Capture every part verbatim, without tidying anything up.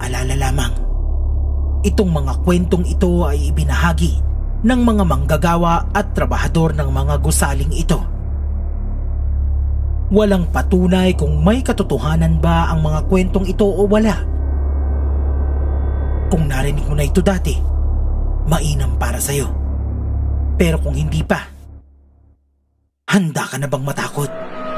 paalala lamang. Itong mga kwentong ito ay ibinahagi ng mga manggagawa at trabahador ng mga gusaling ito. Walang patunay kung may katotohanan ba ang mga kwentong ito o wala. Kung narinig mo na ito dati, mainam para sa'yo. Pero kung hindi pa, handa ka na bang matakot?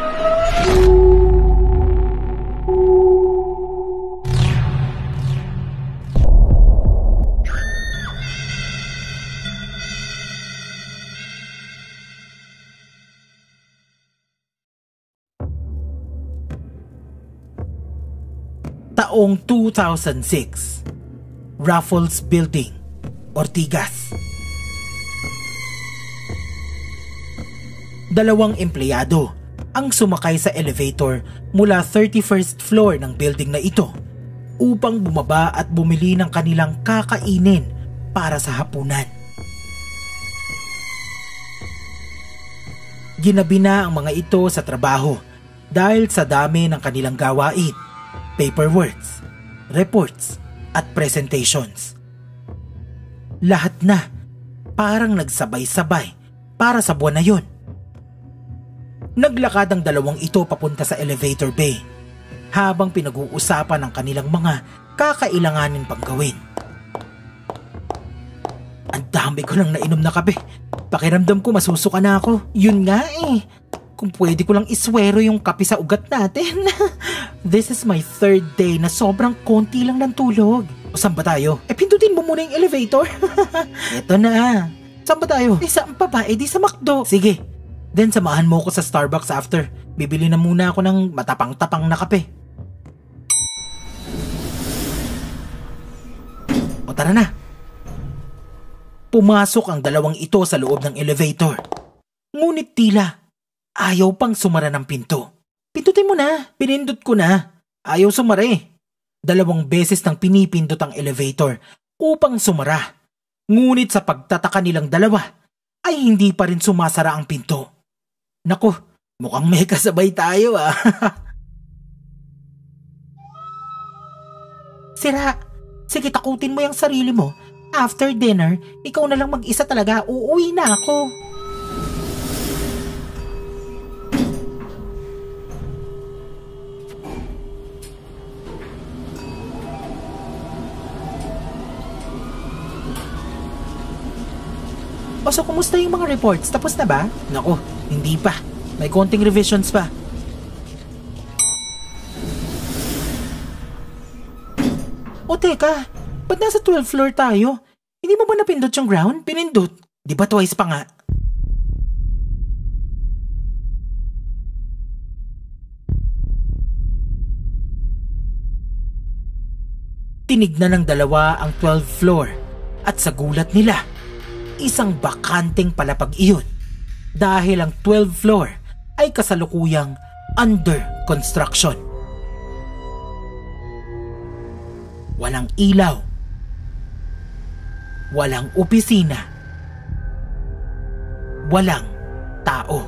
Taong two thousand six, Raffles Building, Ortigas. Dalawang empleyado ang sumakay sa elevator mula thirty-first floor ng building na ito upang bumaba at bumili ng kanilang kakainin para sa hapunan. Ginabi na ang mga ito sa trabaho dahil sa dami ng kanilang gawain, paperworks, reports at presentations. Lahat na parang nagsabay-sabay para sa buwan na yun. Naglakad ang dalawang ito papunta sa elevator bay habang pinag-uusapan ang kanilang mga kakailanganin pang gawin. Ang dami ko lang nainom na kape. Pakiramdam ko masusuka na ako. Yun nga eh. Kung pwede ko lang iswero yung kape sa ugat natin. This is my third day na sobrang konti lang ng tulog. O saan ba tayo? Eh pindutin mo muna yung elevator. Eto na. Saan ba tayo? Eh saan pa ba? Eh di sa McDo. Sige. Then samahan mo ko sa Starbucks after. Bibili na muna ako ng matapang-tapang na kape. O tara na. Pumasok ang dalawang ito sa loob ng elevator. Ngunit tila ayaw pang sumara ng pinto. Pindutin mo na. Pinindot ko na. Ayaw sumara eh. Dalawang beses nang pinipindot ang elevator upang sumara. Ngunit sa pagtataka nilang dalawa ay hindi pa rin sumasara ang pinto. Naku, mukhang may kasabay tayo ah. Sira, sige takutin mo yung sarili mo. After dinner, ikaw na lang mag-isa talaga. Uuwi na ako. O so, kumusta yung mga reports? Tapos na ba? Naku, hindi pa. May konting revisions pa. O teka, ba't nasa twelfth floor tayo? Hindi mo ba napindot yung ground? Pinindot. Di ba twice pa nga? Tinignan ng dalawa ang twelfth floor at sa gulat nila, isang bakanteng palapag iyon dahil ang twelfth floor ay kasalukuyang under construction. Walang ilaw, walang opisina, walang tao.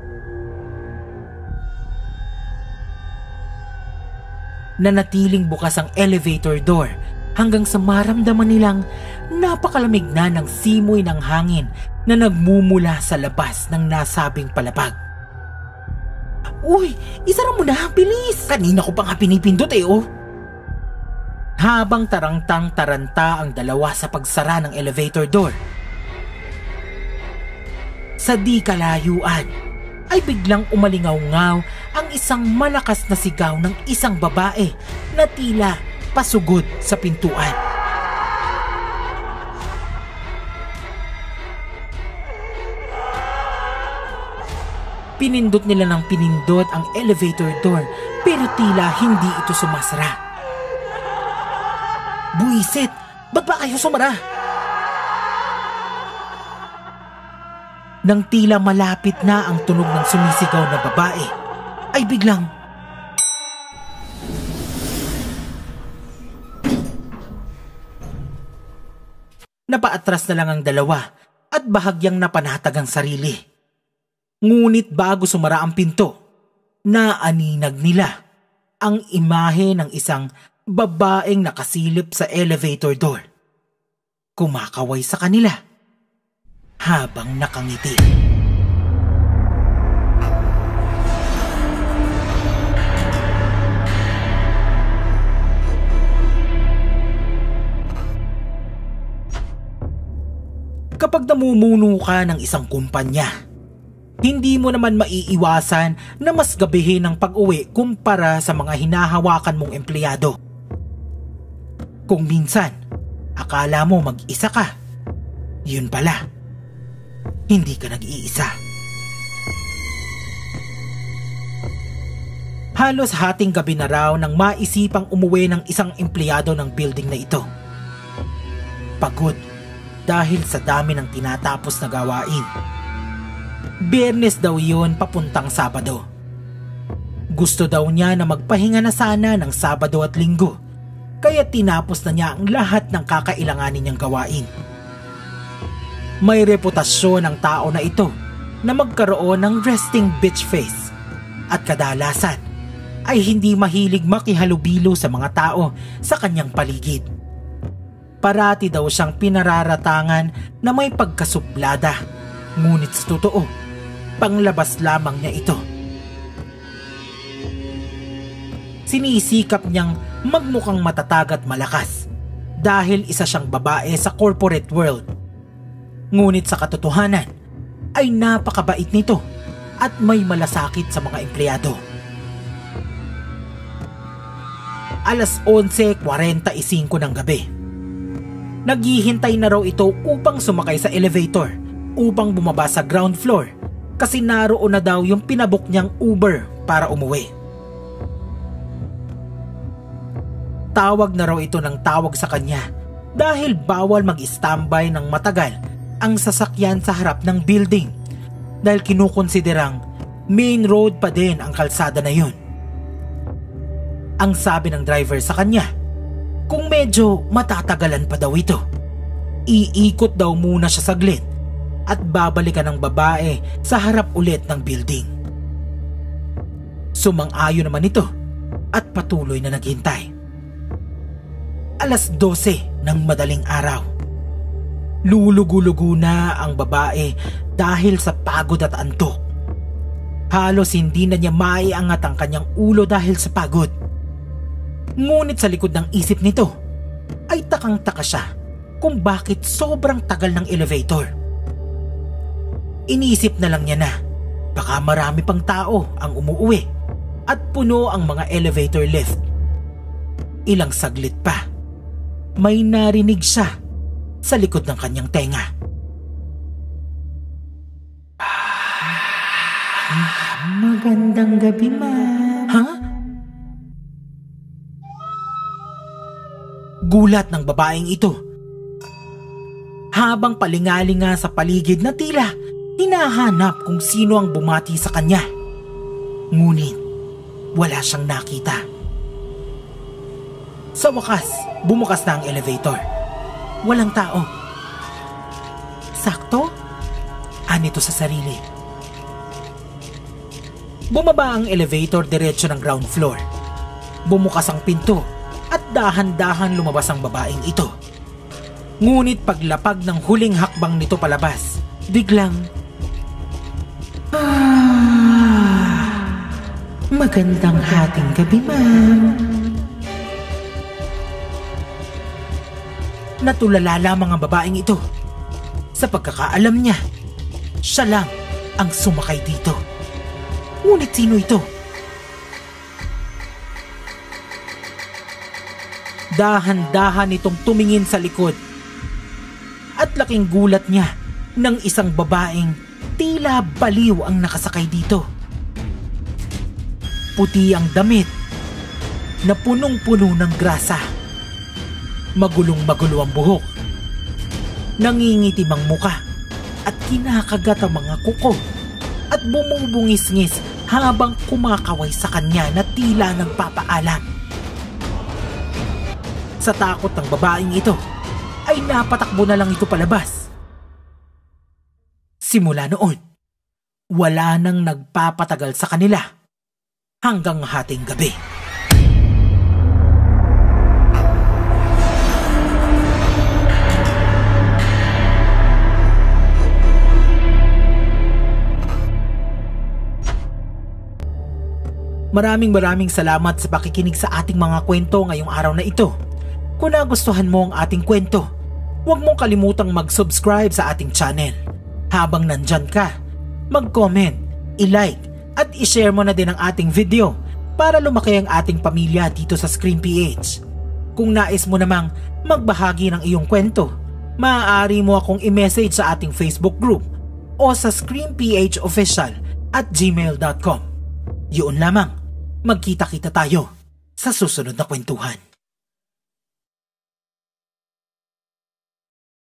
Nanatiling bukas ang elevator door hanggang sa maramdaman nilang napakalamig na ng simoy ng hangin na nagmumula sa labas ng nasabing palapag. Uy, isara mo na, bilis! Kanina ko pa nga pinipindot eh oh. Habang tarangtang-taranta ang dalawa sa pagsara ng elevator door, sa di kalayuan ay biglang umalingaw-ngaw ang isang malakas na sigaw ng isang babae na tila pasugod sa pintuan. Pinindot nila ng pinindot ang elevator door pero tila hindi ito sumasara. Buisit! Ba't ba ayaw sumara? Nang tila malapit na ang tunog ng sumisigaw na babae, ay biglang napaatras na lang ang dalawa at bahagyang napanatag ang sarili. Ngunit bago sumara ang pinto, naaninag nila ang imahe ng isang babaeng nakasilip sa elevator door. Kumakaway sa kanila habang nakangiti. Kapag namumuno ka ng isang kumpanya, hindi mo naman maiiwasan na mas gabihin ang pag-uwi kumpara sa mga hinahawakan mong empleyado. Kung minsan, akala mo mag-isa ka, yun pala, hindi ka nag-iisa. Halos hating gabi na raw nang maisipang umuwi ng isang empleyado ng building na ito. Pagod dahil sa dami ng tinatapos na gawain. Biyernes daw yun papuntang Sabado. Gusto daw niya na magpahinga na sana ng Sabado at Linggo, kaya tinapos na niya ang lahat ng kakailanganin niyang gawain. May reputasyon ng tao na ito na magkaroon ng resting bitch face at kadalasan ay hindi mahilig makihalubilo sa mga tao sa kanyang paligid. Parati daw siyang pinararatangan na may pagkasuplada, ngunit sa totoo, panglabas lamang niya ito. Sinisikap niyang magmukhang matatag at malakas dahil isa siyang babae sa corporate world. Ngunit sa katotohanan ay napakabait nito at may malasakit sa mga empleyado. Alas onse kwarenta y singko ng gabi. Naghihintay na raw ito upang sumakay sa elevator upang bumaba sa ground floor kasi naroon na daw yung pinabook niyang Uber para umuwi. Tawag na raw ito ng tawag sa kanya dahil bawal mag-standby ng matagal ang sasakyan sa harap ng building dahil kinukonsiderang main road pa din ang kalsada na yun. Ang sabi ng driver sa kanya, kung medyo matatagalan pa daw ito, iikot daw muna siya saglit at babalikan ng babae sa harap ulit ng building. Sumang-ayon naman ito at patuloy na naghintay. Alas dose ng madaling araw. Lulugo-lugo na ang babae dahil sa pagod at antok. Halos hindi na niya maiangat ang kanyang ulo dahil sa pagod. Ngunit sa likod ng isip nito ay takang-taka siya kung bakit sobrang tagal ng elevator. Iniisip na lang niya na baka marami pang tao ang umuuwi at puno ang mga elevator lift. Ilang saglit pa, may narinig siya sa likod ng kanyang tenga. Magandang gabi, ma'am. Ha? Gulat ng babaeng ito habang palingalinga sa paligid na tila hinahanap kung sino ang bumati sa kanya. Ngunit wala siyang nakita. Sa wakas, bumukas na ang elevator. Walang tao. Sakto? Anito sa sarili. Bumaba ang elevator diretso ng ground floor. Bumukas ang pinto at dahan-dahan lumabas ang babaeng ito. Ngunit paglapag ng huling hakbang nito palabas, biglang... Ah, magandang hating gabi, ma'am. Natulala lamang ang babaeng ito. Sa pagkakaalam niya, siya lang ang sumakay dito. Ngunit sino ito? Dahan-dahan itong tumingin sa likod at laking gulat niya ng isang babaeng tila baliw ang nakasakay dito. Puti ang damit na punong-puno ng grasa. Magulong-magulo ang buhok. Nangingitim ang muka at kinakagat ang mga kuko at bumubungis-ngis habang kumakaway sa kanya na tila nagpapaalam. Sa takot ng babaeng ito, ay napatakbo na lang ito palabas. Simula noon, wala nang nagpapatagal sa kanila hanggang hating gabi. Maraming maraming salamat sa pakikinig sa ating mga kwento ngayong araw na ito. Kung nagustuhan mo ang ating kwento, huwag mong kalimutang mag-subscribe sa ating channel. Habang nandyan ka, mag-comment, i-like at i-share mo na din ang ating video para lumaki ang ating pamilya dito sa Scream P H. Kung nais mo namang magbahagi ng iyong kwento, maaari mo akong i-message sa ating Facebook group o sa screamphofficial at gmail dot com. Yun lamang, magkita-kita tayo sa susunod na kwentuhan.